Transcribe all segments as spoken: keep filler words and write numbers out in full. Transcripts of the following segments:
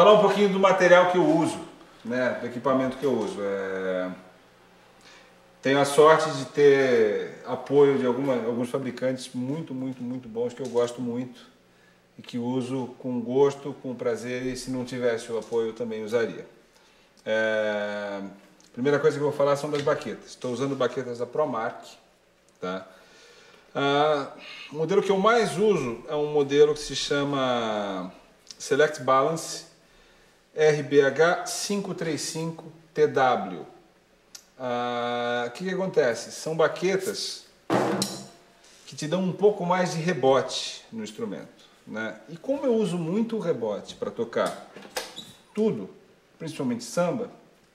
Falar um pouquinho do material que eu uso, né, do equipamento que eu uso. É... Tenho a sorte de ter apoio de alguma, alguns fabricantes muito, muito, muito bons, que eu gosto muito e que uso com gosto, com prazer, e se não tivesse o apoio eu também usaria. É... Primeira coisa que eu vou falar são das baquetas. Estou usando baquetas da ProMark. Tá? Ah, o modelo que eu mais uso é um modelo que se chama Select Balance R B H quinhentos e trinta e cinco T W. Ah, o que, que acontece? São baquetas que te dão um pouco mais de rebote no instrumento, né? E como eu uso muito o rebote para tocar tudo, principalmente samba,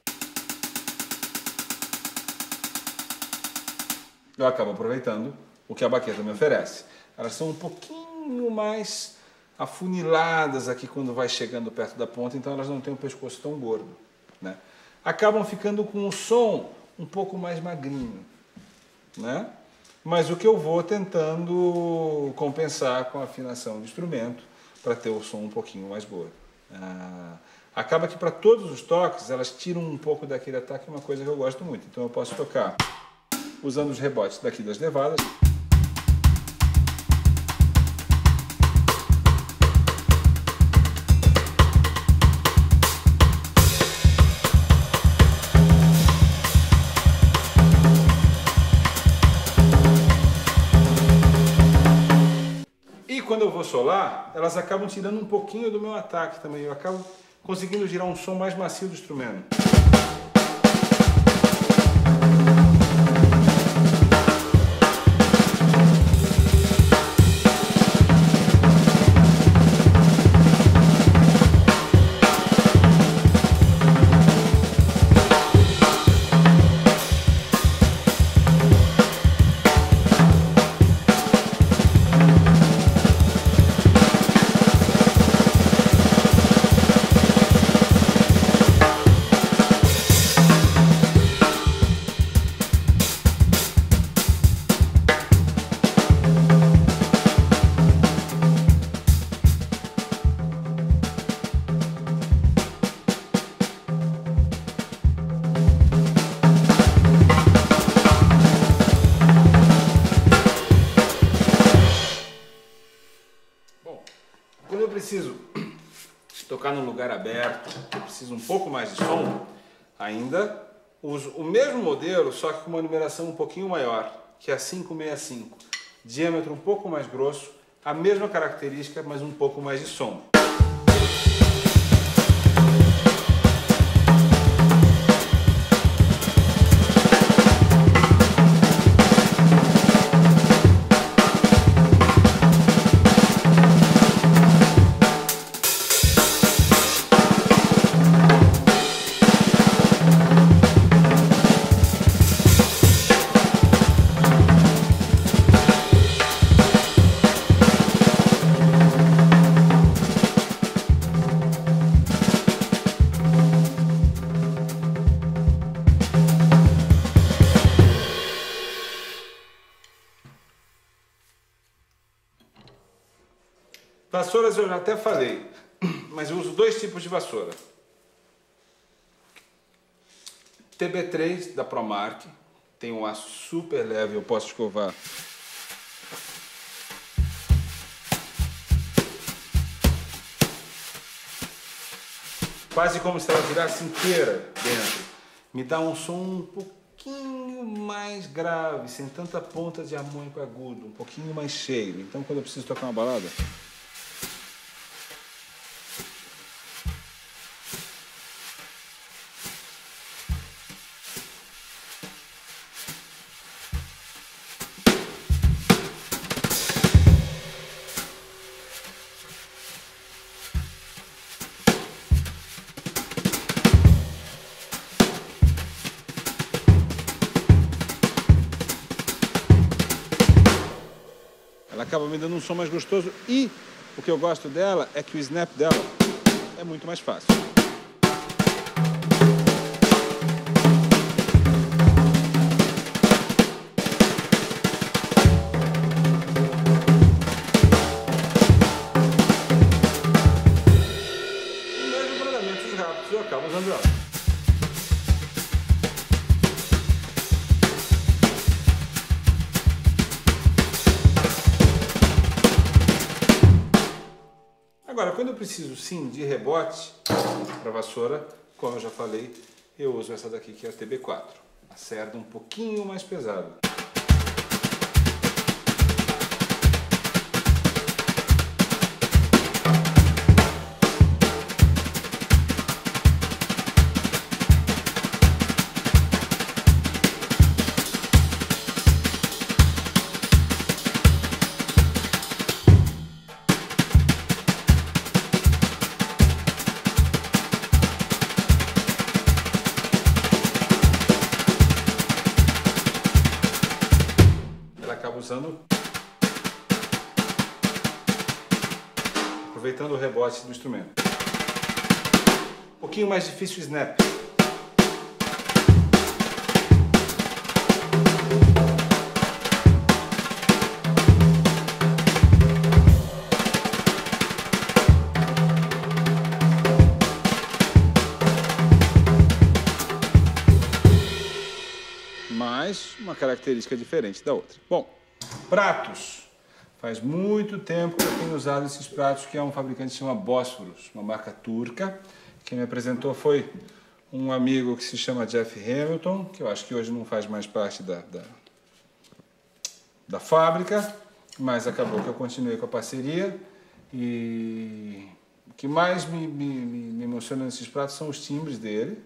eu acabo aproveitando o que a baqueta me oferece. Elas são um pouquinho mais afuniladas aqui quando vai chegando perto da ponta, então elas não têm o pescoço tão gordo, né? Acabam ficando com o som um pouco mais magrinho, né? Mas o que eu vou tentando compensar com a afinação do instrumento para ter o som um pouquinho mais gordo. Ah, acaba que para todos os toques elas tiram um pouco daquele ataque, uma coisa que eu gosto muito. Então eu posso tocar usando os rebotes daqui das levadas. E quando eu vou solar, elas acabam tirando um pouquinho do meu ataque também. Eu acabo conseguindo girar um som mais macio do instrumento. Quando eu preciso tocar num lugar aberto, eu preciso um pouco mais de som, ainda uso o mesmo modelo, só que com uma numeração um pouquinho maior, que é a quinhentos e sessenta e cinco. Diâmetro um pouco mais grosso, a mesma característica, mas um pouco mais de som. Vassouras eu já até falei, mas eu uso dois tipos de vassoura. T B três da ProMark, tem um aço super leve, eu posso escovar quase como se ela virasse inteira dentro. Me dá um som um pouquinho mais grave, sem tanta ponta de harmônico agudo, um pouquinho mais cheio. Então quando eu preciso tocar uma balada, ela acaba me dando um som mais gostoso, e o que eu gosto dela é que o snap dela é muito mais fácil. O mesmo Cactus eu acabo usando ela. Agora, quando eu preciso sim de rebote para vassoura, como eu já falei, eu uso essa daqui que é a T B quatro. A cerda um pouquinho mais pesada. Usando, aproveitando o rebote do instrumento. Um pouquinho mais difícil o snap. Mas uma característica diferente da outra. Bom, pratos. Faz muito tempo que eu tenho usado esses pratos, que é um fabricante que se chama Bósforos, uma marca turca. Quem me apresentou foi um amigo que se chama Jeff Hamilton, que eu acho que hoje não faz mais parte da, da, da fábrica, mas acabou que eu continuei com a parceria. E o que mais me, me, me emociona nesses pratos são os timbres dele.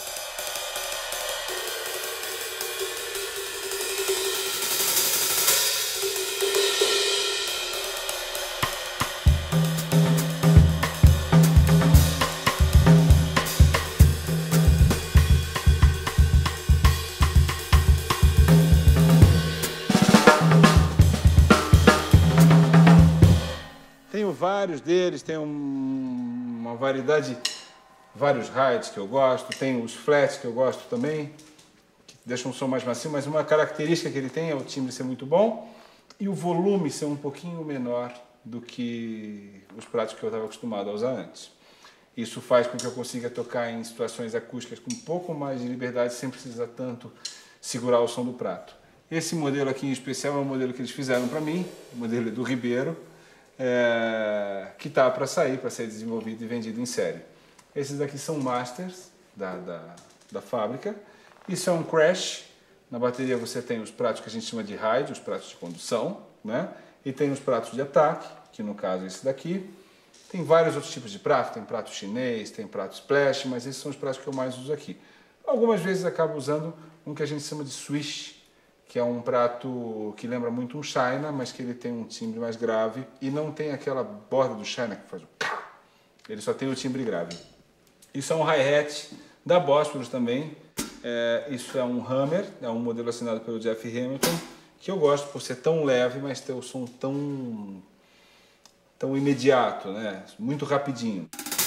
Vários deles, tem um, uma variedade, vários hides que eu gosto, tem os flats que eu gosto também, que deixam um som mais macio, mas uma característica que ele tem é o timbre ser muito bom e o volume ser um pouquinho menor do que os pratos que eu estava acostumado a usar antes. Isso faz com que eu consiga tocar em situações acústicas com um pouco mais de liberdade, sem precisar tanto segurar o som do prato. Esse modelo aqui em especial é um modelo que eles fizeram para mim, o modelo do Ribeiro, É, que está para sair, para ser desenvolvido e vendido em série. Esses aqui são masters da, da, da fábrica. Isso é um crash. Na bateria você tem os pratos que a gente chama de ride, os pratos de condução, né? E tem os pratos de ataque, que no caso é esse daqui. Tem vários outros tipos de prato, tem prato chinês, tem prato splash, mas esses são os pratos que eu mais uso aqui. Algumas vezes acabo usando um que a gente chama de swish, que é um prato que lembra muito um China, mas que ele tem um timbre mais grave e não tem aquela borda do China que faz o cá. Ele só tem o timbre grave. Isso é um hi-hat da Bósforos também. É, isso é um Hammer, é um modelo assinado pelo Jeff Hamilton, que eu gosto por ser tão leve, mas ter o som tão, tão imediato, né? Muito rapidinho.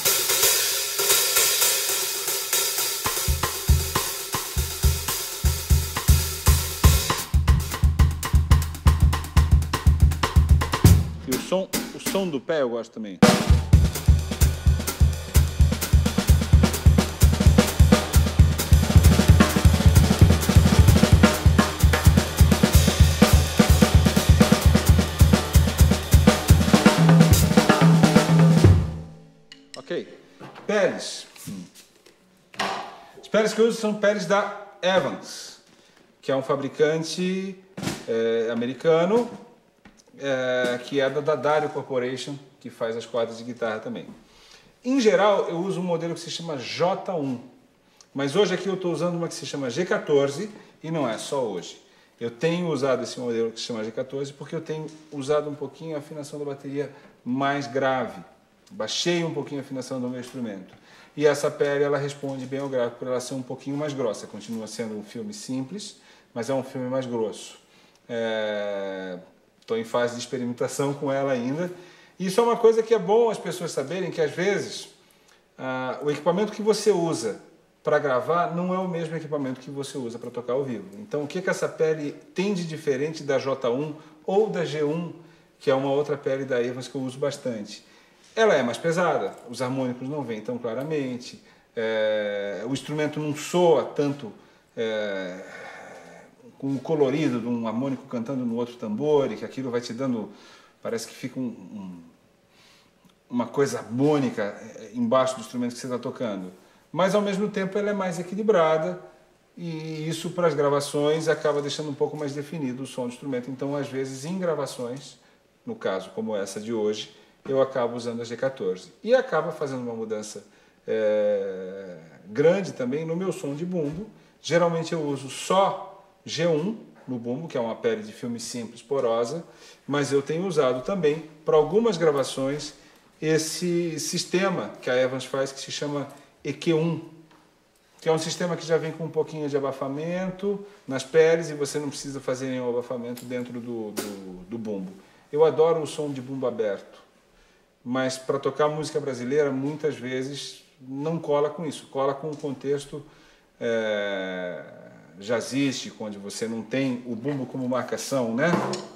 E o som, o som do pé eu gosto também. Ok. Peles. As peles que eu uso são peles da Evans, que é um fabricante é, americano, É, que é da Dadario Corporation, que faz as cordas de guitarra também. Em geral, eu uso um modelo que se chama J um, mas hoje aqui eu estou usando uma que se chama G quatorze, e não é só hoje. Eu tenho usado esse modelo que se chama G quatorze porque eu tenho usado um pouquinho a afinação da bateria mais grave. Baixei um pouquinho a afinação do meu instrumento. E essa pele, ela responde bem ao grave por ela ser um pouquinho mais grossa. Continua sendo um filme simples, mas é um filme mais grosso. É... Estou em fase de experimentação com ela ainda. E isso é uma coisa que é bom as pessoas saberem, que às vezes ah, o equipamento que você usa para gravar não é o mesmo equipamento que você usa para tocar ao vivo. Então o que, que essa pele tem de diferente da J um ou da G um, que é uma outra pele da Evans que eu uso bastante? Ela é mais pesada, os harmônicos não vêm tão claramente, é, o instrumento não soa tanto é, com o colorido de um harmônico cantando no outro tambor, e que aquilo vai te dando, parece que fica um, um, uma coisa harmônica embaixo do instrumento que você está tocando. Mas ao mesmo tempo ela é mais equilibrada, e isso para as gravações acaba deixando um pouco mais definido o som do instrumento. Então às vezes em gravações, no caso como essa de hoje, eu acabo usando a G quatorze. E acaba fazendo uma mudança é, grande também no meu som de bumbo. Geralmente eu uso só G um no bumbo, que é uma pele de filme simples, porosa, mas eu tenho usado também, para algumas gravações, esse sistema que a Evans faz, que se chama E Q um, que é um sistema que já vem com um pouquinho de abafamento nas peles, e você não precisa fazer nenhum abafamento dentro do, do, do bumbo. Eu adoro o som de bumbo aberto, mas para tocar música brasileira, muitas vezes não cola com isso, cola com o contexto é, jazzístico, onde você não tem o bumbo como marcação, né?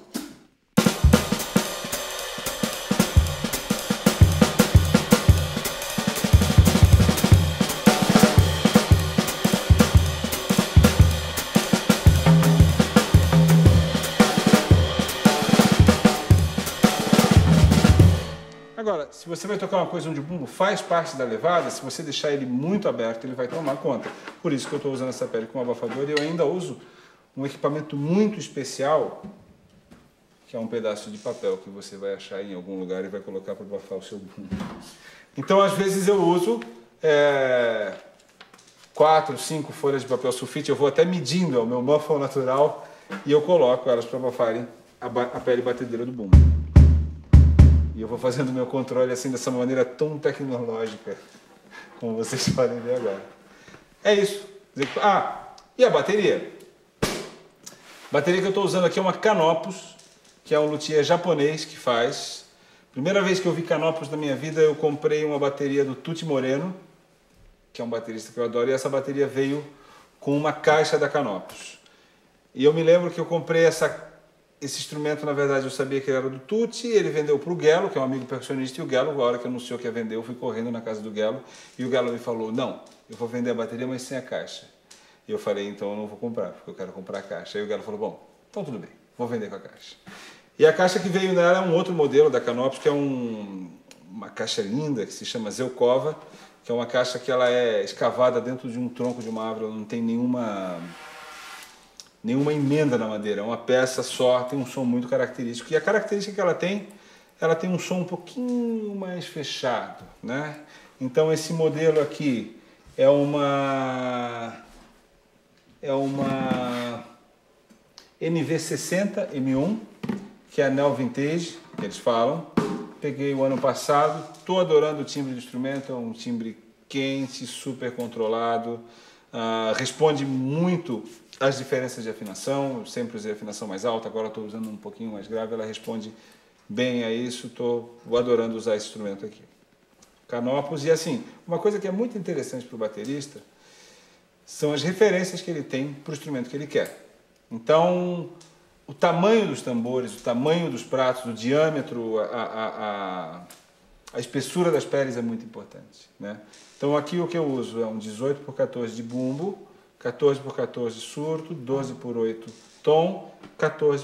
Agora, se você vai tocar uma coisa onde o bumbo faz parte da levada, se você deixar ele muito aberto, ele vai tomar conta. Por isso que eu estou usando essa pele com abafador, e eu ainda uso um equipamento muito especial, que é um pedaço de papel que você vai achar em algum lugar e vai colocar para abafar o seu bumbo. Então, às vezes eu uso é, quatro, cinco folhas de papel sulfite, eu vou até medindo, é o meu muffle natural, e eu coloco elas para abafarem a, a pele batedeira do bumbo. E eu vou fazendo o meu controle assim, dessa maneira tão tecnológica, como vocês podem ver agora. É isso. Ah, e a bateria? A bateria que eu estou usando aqui é uma Canopus, que é um luthier japonês que faz. Primeira vez que eu vi Canopus na minha vida, eu comprei uma bateria do Tutti Moreno, que é um baterista que eu adoro, e essa bateria veio com uma caixa da Canopus. E eu me lembro que eu comprei essa Esse instrumento, na verdade, eu sabia que ele era do Tutti, ele vendeu para o Gelo, que é um amigo percussionista, e o Gelo, na hora que anunciou que ia vender, eu fui correndo na casa do Gelo, e o Gelo me falou, não, eu vou vender a bateria, mas sem a caixa. E eu falei, então eu não vou comprar, porque eu quero comprar a caixa. Aí o Gelo falou, bom, então tudo bem, vou vender com a caixa. E a caixa que veio nela é um outro modelo da Canopus, que é um, uma caixa linda, que se chama Zelkova, que é uma caixa que ela é escavada dentro de um tronco de uma árvore, ela não tem nenhuma... nenhuma emenda na madeira, é uma peça só, tem um som muito característico. E a característica que ela tem, ela tem um som um pouquinho mais fechado, né? Então esse modelo aqui é uma é uma M V sessenta M um, que é a Neo Vintage, que eles falam. Peguei o ano passado, estou adorando o timbre do instrumento, é um timbre quente, super controlado, uh, responde muito as diferenças de afinação. Eu sempre usei afinação mais alta, agora estou usando um pouquinho mais grave, ela responde bem a isso, estou adorando usar esse instrumento aqui. Canopus, e assim, uma coisa que é muito interessante para o baterista são as referências que ele tem para o instrumento que ele quer. Então, o tamanho dos tambores, o tamanho dos pratos, o diâmetro, a, a, a, a espessura das peles é muito importante, né? Então aqui o que eu uso é um dezoito por quatorze de bumbo, quatorze por quatorze surdo, doze por oito tom, quatorze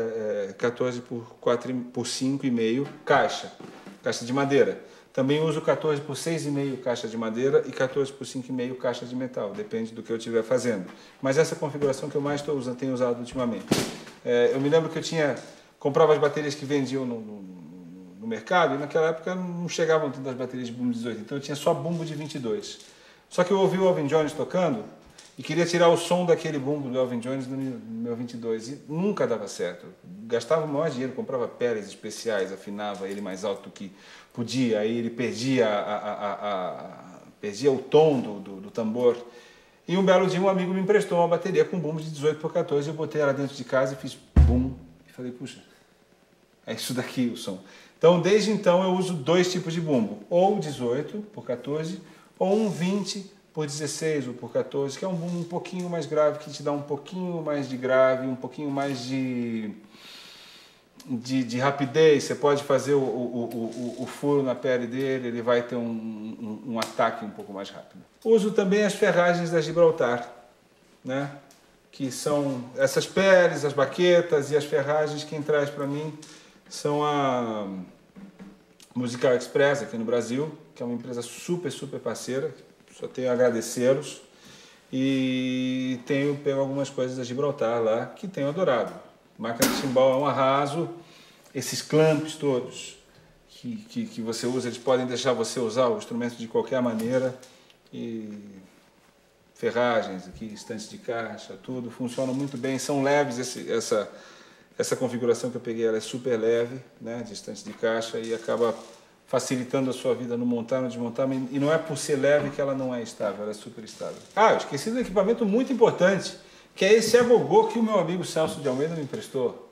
por quatro por cinco e meio caixa, caixa de madeira. Também uso quatorze por seis e meio caixa de madeira e quatorze por cinco e meio caixa de metal, depende do que eu estiver fazendo. Mas essa é a configuração que eu mais estou usando, tenho usado ultimamente. É, eu me lembro que eu tinha, comprava as baterias que vendiam no, no, no mercado, e naquela época não chegavam tantas baterias de bumbo dezoito, então eu tinha só bumbo de vinte e dois. Só que eu ouvi o Elvin Jones tocando e queria tirar o som daquele bumbo do Elvin Jones no meu vinte e dois, e nunca dava certo. Gastava o maior dinheiro, comprava peles especiais, afinava ele mais alto do que podia, aí ele perdia, a, a, a, a, perdia o tom do, do, do tambor. E um belo dia um amigo me emprestou uma bateria com bumbo de dezoito por quatorze, eu botei ela dentro de casa e fiz bum, e falei, puxa, é isso daqui o som. Então, desde então, eu uso dois tipos de bumbo, ou dezoito por quatorze, ou um vinte por dezesseis ou por quatorze, que é um bumbo um pouquinho mais grave, que te dá um pouquinho mais de grave, um pouquinho mais de de, de rapidez, você pode fazer o, o, o, o furo na pele dele, ele vai ter um, um, um ataque um pouco mais rápido. Uso também as ferragens da Gibraltar, né? Que são essas peles, as baquetas e as ferragens. Quem traz para mim são a Musical Express aqui no Brasil, que é uma empresa super, super parceira, só tenho a agradecê-los. E tenho pego algumas coisas da Gibraltar lá, que tenho adorado. Máquina de chimbal é um arraso, esses clamps todos que, que, que você usa, eles podem deixar você usar o instrumento de qualquer maneira. E ferragens aqui, estantes de caixa, tudo, funcionam muito bem, são leves, esse, essa, essa configuração que eu peguei ela é super leve, né, de estante de caixa, e acaba facilitando a sua vida no montar, no desmontar, e não é por ser leve que ela não é estável, ela é super estável. Ah, eu esqueci de um equipamento muito importante, que é esse agogô que o meu amigo Celso de Almeida me emprestou.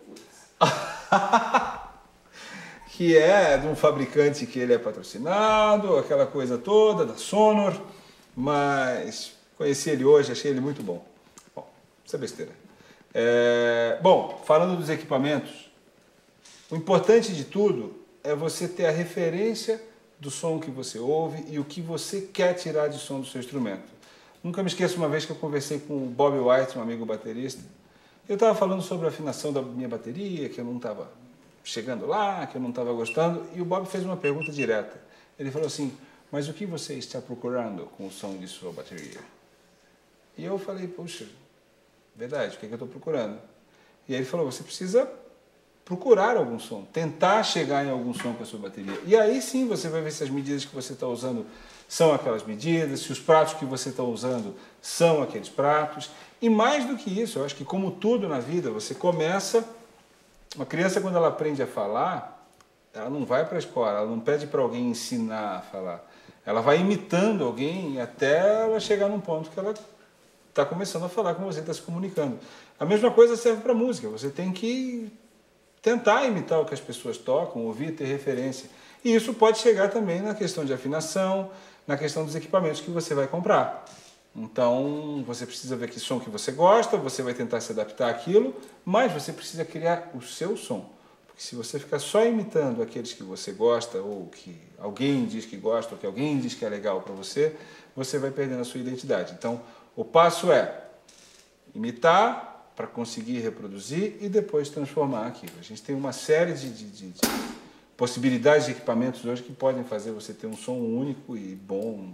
Que é de um fabricante que ele é patrocinado, aquela coisa toda, da Sonor, mas conheci ele hoje, achei ele muito bom. Bom, isso é besteira. É, bom, falando dos equipamentos, o importante de tudo é você ter a referência do som que você ouve e o que você quer tirar de som do seu instrumento. Nunca me esqueço uma vez que eu conversei com o Bob White, um amigo baterista. Eu estava falando sobre a afinação da minha bateria, que eu não estava chegando lá, que eu não estava gostando, e o Bob fez uma pergunta direta. Ele falou assim: mas o que você está procurando com o som de sua bateria? E eu falei: puxa, verdade, o que, é que eu estou procurando? E aí ele falou: você precisa procurar algum som, tentar chegar em algum som com a sua bateria. E aí sim você vai ver se as medidas que você está usando são aquelas medidas, se os pratos que você está usando são aqueles pratos. E mais do que isso, eu acho que como tudo na vida, você começa... Uma criança, quando ela aprende a falar, ela não vai para a escola, ela não pede para alguém ensinar a falar. Ela vai imitando alguém até ela chegar num ponto que ela está começando a falar com você, está se comunicando. A mesma coisa serve para a música, você tem que tentar imitar o que as pessoas tocam, ouvir, ter referência. E isso pode chegar também na questão de afinação, na questão dos equipamentos que você vai comprar. Então, você precisa ver que som que você gosta, você vai tentar se adaptar àquilo, mas você precisa criar o seu som. Porque se você ficar só imitando aqueles que você gosta, ou que alguém diz que gosta, ou que alguém diz que é legal para você, você vai perdendo a sua identidade. Então, o passo é imitar para conseguir reproduzir e depois transformar aquilo. A gente tem uma série de, de, de, de possibilidades de equipamentos hoje que podem fazer você ter um som único e bom,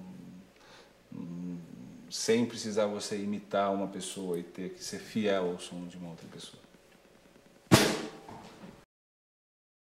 sem precisar você imitar uma pessoa e ter que ser fiel ao som de uma outra pessoa.